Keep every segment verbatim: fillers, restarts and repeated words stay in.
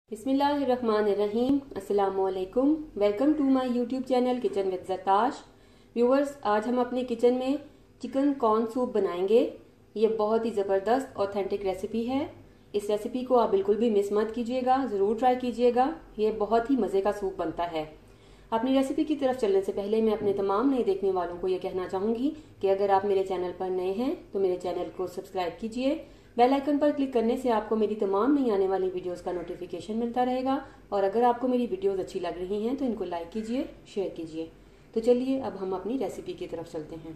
बिस्मिल्लाहिर्रहमानिर्रहीम। अस्सलामुअलैकुम। Welcome to my YouTube channel kitchen with Zartash. Viewers, आज हम अपने किचन में चिकन कॉर्न सूप बनाएंगे। ये बहुत ही ज़बरदस्त ऑथेंटिक रेसिपी है। इस रेसिपी को आप बिल्कुल भी मिस मत कीजिएगा, ज़रूर ट्राई कीजिएगा। ये बहुत ही मज़े का सूप बनता है। अपनी रेसिपी की तरफ चलने से पहले मैं अपने तमाम नए देखने वालों को ये कहना चाहूँगी कि अगर आप मेरे चैनल पर नए हैं तो मेरे चैनल को सब्सक्राइब कीजिए। बेल आइकन पर क्लिक करने से आपको मेरी तमाम नई आने वाली वीडियोस का नोटिफिकेशन मिलता रहेगा। और अगर आपको मेरी वीडियोस अच्छी लग रही हैं तो इनको लाइक कीजिए, शेयर कीजिए। तो चलिए अब हम अपनी रेसिपी की तरफ चलते हैं।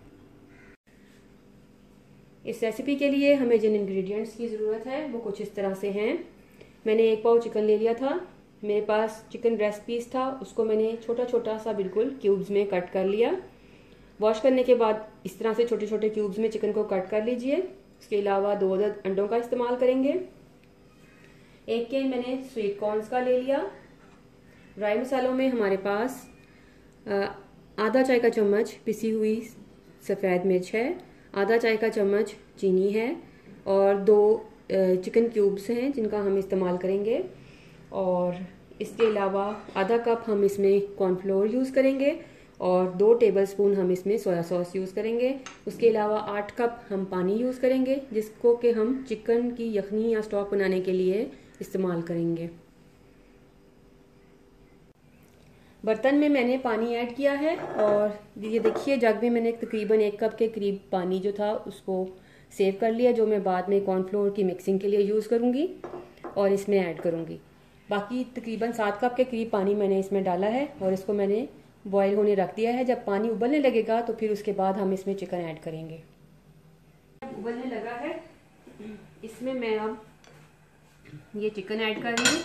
इस रेसिपी के लिए हमें जिन इंग्रेडिएंट्स की ज़रूरत है वो कुछ इस तरह से हैं। मैंने एक पाव चिकन ले लिया था। मेरे पास चिकन ब्रेस्ट पीस था, उसको मैंने छोटा छोटा सा बिल्कुल क्यूब्स में कट कर लिया। वॉश करने के बाद इस तरह से छोटे छोटे क्यूब्स में चिकन को कट कर लीजिए। इसके अलावा दो अदद अंडों का इस्तेमाल करेंगे। एक कैन मैंने स्वीट कॉर्न्स का ले लिया। ड्राई मसालों में हमारे पास आधा चाय का चम्मच पिसी हुई सफ़ेद मिर्च है, आधा चाय का चम्मच चीनी है और दो चिकन क्यूब्स हैं जिनका हम इस्तेमाल करेंगे। और इसके अलावा आधा कप हम इसमें कॉर्नफ्लोर यूज़ करेंगे और दो टेबलस्पून हम इसमें सोया सॉस यूज़ करेंगे। उसके अलावा आठ कप हम पानी यूज़ करेंगे जिसको कि हम चिकन की यखनी या स्टॉक बनाने के लिए इस्तेमाल करेंगे। बर्तन में मैंने पानी ऐड किया है और ये देखिए जग में मैंने तकरीबन एक कप के करीब पानी जो था उसको सेव कर लिया, जो मैं बाद में कॉर्नफ्लोर की मिक्सिंग के लिए यूज़ करूँगी और इसमें ऐड करूँगी। बाकी तकरीबन सात कप के करीब पानी मैंने इसमें डाला है और इसको मैंने बॉईल होने रख दिया है। जब पानी उबलने लगेगा तो फिर उसके बाद हम इसमें चिकन ऐड करेंगे। जब उबलने लगा है इसमें मैं अब ये चिकन ऐड कर रही हूँ।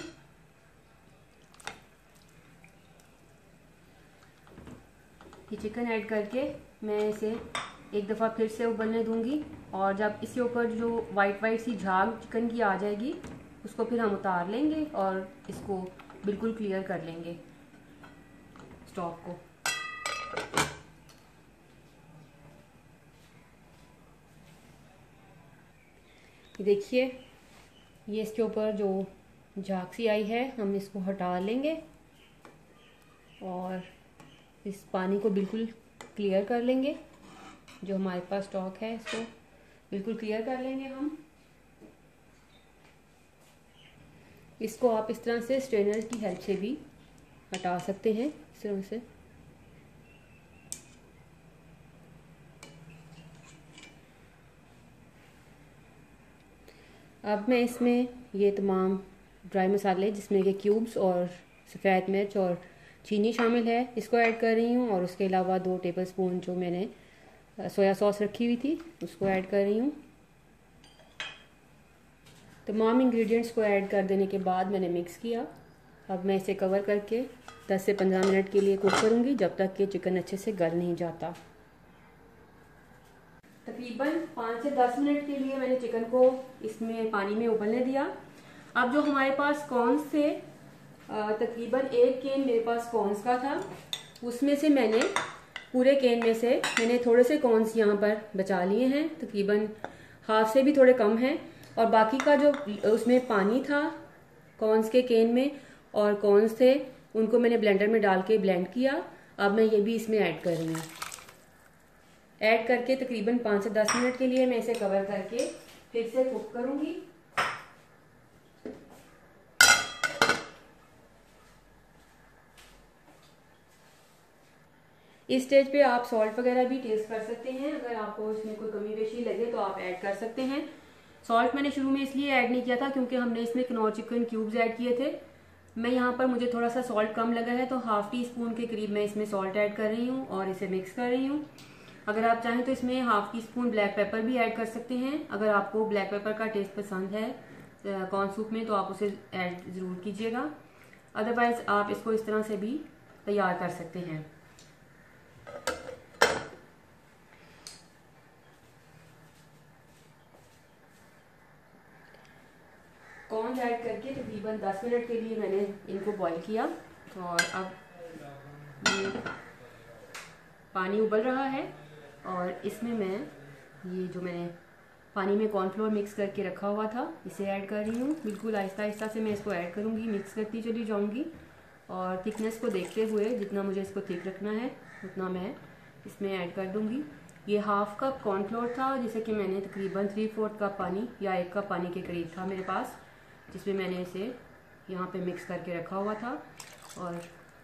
ये चिकन ऐड करके मैं इसे एक दफ़ा फिर से उबलने दूंगी और जब इसके ऊपर जो वाइट वाइट सी झाग चिकन की आ जाएगी उसको फिर हम उतार लेंगे और इसको बिल्कुल क्लियर कर लेंगे स्टॉक को। देखिए ये इसके ऊपर जो झाग सी आई है हम इसको हटा लेंगे और इस पानी को बिल्कुल क्लियर कर लेंगे। जो हमारे पास स्टॉक है इसको बिल्कुल क्लियर कर लेंगे हम। इसको आप इस तरह से स्ट्रेनर की हेल्प से भी हटा सकते हैं, इस तरह से। अब मैं इसमें ये तमाम ड्राई मसाले जिसमें कि क्यूब्स और सफ़ेद मिर्च और चीनी शामिल है इसको ऐड कर रही हूँ और उसके अलावा दो टेबलस्पून जो मैंने सोया सॉस रखी हुई थी उसको ऐड कर रही हूँ। तमाम इंग्रेडिएंट्स को ऐड कर देने के बाद मैंने मिक्स किया। अब मैं इसे कवर करके दस से पंद्रह मिनट के लिए कुक करूँगी जब तक कि चिकन अच्छे से गल नहीं जाता। तकरीबन पाँच से दस मिनट के लिए मैंने चिकन को इसमें पानी में उबलने दिया। अब जो हमारे पास कॉर्न्स थे, तकरीबन एक केन मेरे पास कॉर्न्स का था, उसमें से मैंने पूरे केन में से मैंने थोड़े से कॉर्न्स यहाँ पर बचा लिए हैं, तकरीबन हाफ से भी थोड़े कम हैं। और बाकी का जो उसमें पानी था कॉर्न्स के केन में और कॉर्न्स थे उनको मैंने ब्लेंडर में डाल के ब्लेंड किया। अब मैं ये भी इसमें ऐड कर रही हूँ। ऐड करके तकरीबन पाँच से दस मिनट के लिए मैं इसे कवर करके फिर से कुक करूँगी। इस स्टेज पे आप सॉल्ट वगैरह भी टेस्ट कर सकते हैं। अगर आपको इसमें कोई कमी पेशी लगे तो आप ऐड कर सकते हैं। सॉल्ट मैंने शुरू में इसलिए ऐड नहीं किया था क्योंकि हमने इसमें कनौर चिकन क्यूब्स ऐड किए थे। मैं यहाँ पर मुझे थोड़ा सा सॉल्ट कम लगा है तो हाफ टी स्पून के करीब मैं इसमें सॉल्ट ऐड कर रही हूँ और इसे मिक्स कर रही हूँ। अगर आप चाहें तो इसमें half teaspoon black pepper भी ऐड कर सकते हैं। अगर आपको ब्लैक पेपर का टेस्ट पसंद है कॉर्न सूप में तो आप उसे ऐड ज़रूर कीजिएगा। अदरवाइज़ आप इसको इस तरह से भी तैयार कर सकते हैं। कॉर्न ऐड करके तकरीबन दस मिनट के लिए मैंने इनको बॉईल किया और अब ये पानी उबल रहा है और इसमें मैं ये जो मैंने पानी में कॉर्नफ्लोर मिक्स करके रखा हुआ था, इसे ऐड कर रही हूँ। बिल्कुल आहिस्ता आहिस्ता से मैं इसको ऐड करूँगी, मिक्स करती चली जाऊँगी और थिकनेस को देखते हुए जितना मुझे इसको थिक रखना है उतना मैं इसमें ऐड कर दूँगी। ये हाफ कप कॉर्नफ्लोर था, जैसे कि मैंने तकरीबन थ्री फोर्थ कप पानी या एक कप पानी के करीब था मेरे पास, जिसमें मैंने इसे यहाँ पे मिक्स करके रखा हुआ था और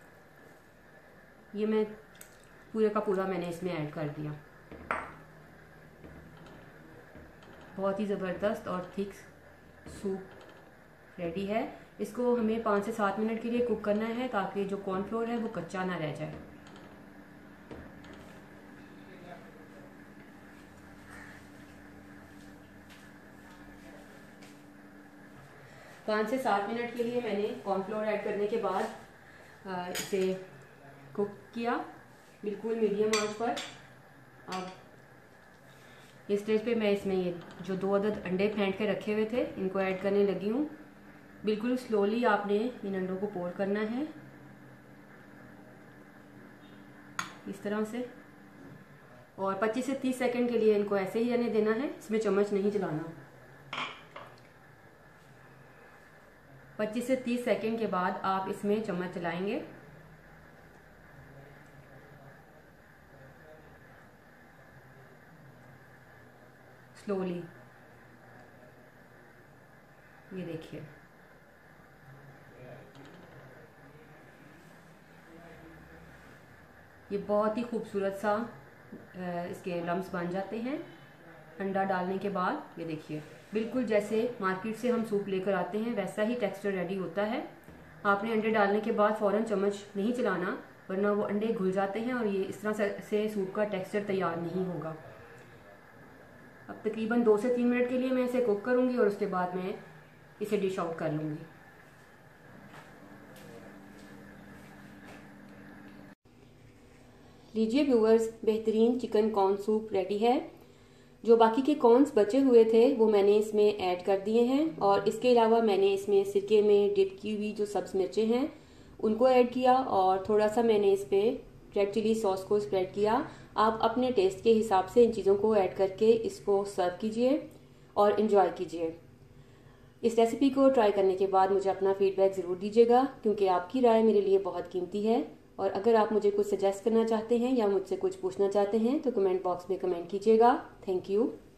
ये मैं पूरे का पूरा मैंने इसमें ऐड कर दिया। बहुत ही ज़बरदस्त और थिक सूप रेडी है। इसको हमें पाँच से सात मिनट के लिए कुक करना है ताकि जो कॉर्नफ्लोर है वो कच्चा ना रह जाए। पाँच से सात मिनट के लिए मैंने कॉर्नफ्लोर ऐड करने के बाद इसे कुक किया बिल्कुल मीडियम आंच पर। अब इस स्टेज पे मैं इसमें ये जो दो अदद अंडे फेंट के रखे हुए थे इनको ऐड करने लगी हूँ। बिल्कुल स्लोली आपने इन अंडों को पोर करना है इस तरह से, और पच्चीस से तीस सेकंड के लिए इनको ऐसे ही रहने देना है, इसमें चम्मच नहीं चलाना। पच्चीस से तीस सेकंड के बाद आप इसमें चम्मच चलाएंगे। स्लोली, ये देखिए ये बहुत ही खूबसूरत सा इसके लम्स बन जाते हैं अंडा डालने के बाद। ये देखिए बिल्कुल जैसे मार्केट से हम सूप लेकर आते हैं वैसा ही टेक्सचर रेडी होता है। आपने अंडे डालने के बाद फ़ौरन चम्मच नहीं चलाना, वरना वो अंडे घुल जाते हैं और ये इस तरह से सूप का टेक्सचर तैयार नहीं होगा। अब तकरीबन दो से तीन मिनट के लिए मैं इसे कुक करूंगी और उसके बाद मैं इसे डिश आउट कर लूंगी। लीजिए व्यूअर्स, बेहतरीन चिकन कॉर्न सूप रेडी है। जो बाकी के कॉर्न्स बचे हुए थे वो मैंने इसमें ऐड कर दिए हैं और इसके अलावा मैंने इसमें सिरके में डिप की हुई जो सब्ज मिर्चें हैं उनको ऐड किया और थोड़ा सा मैंने इस पर रेड चिली सॉस को स्प्रेड किया। आप अपने टेस्ट के हिसाब से इन चीज़ों को ऐड करके इसको सर्व कीजिए और इन्जॉय कीजिए। इस रेसिपी को ट्राई करने के बाद मुझे अपना फीडबैक ज़रूर दीजिएगा, क्योंकि आपकी राय मेरे लिए बहुत कीमती है। और अगर आप मुझे कुछ सजेस्ट करना चाहते हैं या मुझसे कुछ पूछना चाहते हैं तो कमेंट बॉक्स में कमेंट कीजिएगा। Thank you.